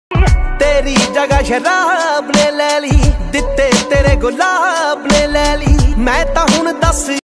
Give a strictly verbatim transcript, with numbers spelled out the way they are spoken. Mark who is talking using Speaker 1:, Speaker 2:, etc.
Speaker 1: तेरी जगह शराब ने ले ली, दिते तेरे गुलाब ने ले ली। मैं तां हुण दस